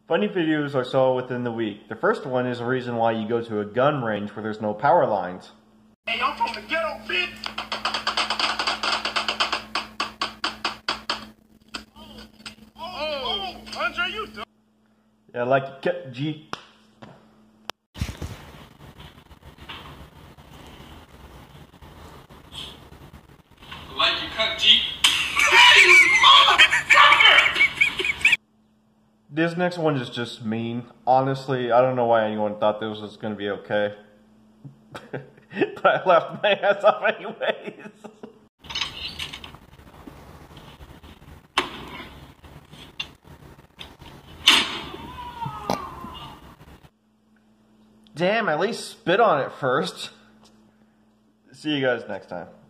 Funny videos I saw within the week. The first one is a reason why you go to a gun range where there's no power lines. Hey, I'm from the ghetto, bitch! Oh, Andre, you dumb. Yeah, like G. Like you cut G. This next one is just mean. Honestly, I don't know why anyone thought this was going to be okay. But I laughed my ass off anyways. Damn, at least spit on it first. See you guys next time.